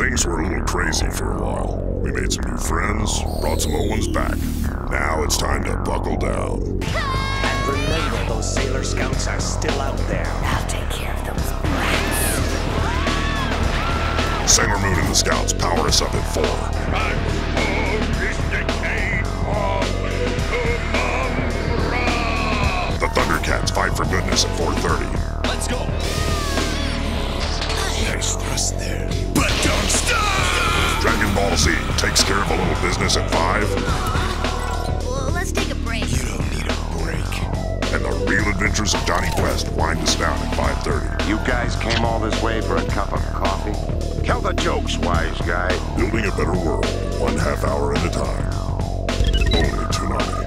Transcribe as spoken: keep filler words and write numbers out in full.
Things were a little crazy for a while. We made some new friends, brought some old ones back. Now it's time to buckle down. And remember, those Sailor Scouts are still out there. I'll take care of those brats. Sailor Moon and the Scouts power us up at four. The Thundercats fight for goodness at four thirty. Let's go! Nice thrust there. But don't stop! Dragon Ball Z takes care of a little business at five. Well, let's take a break. You don't need a break. And the real adventures of Johnny Quest wind us down at five thirty. You guys came all this way for a cup of coffee? Tell the jokes, wise guy. Building a better world, one half hour at a time. Only TOONAMI.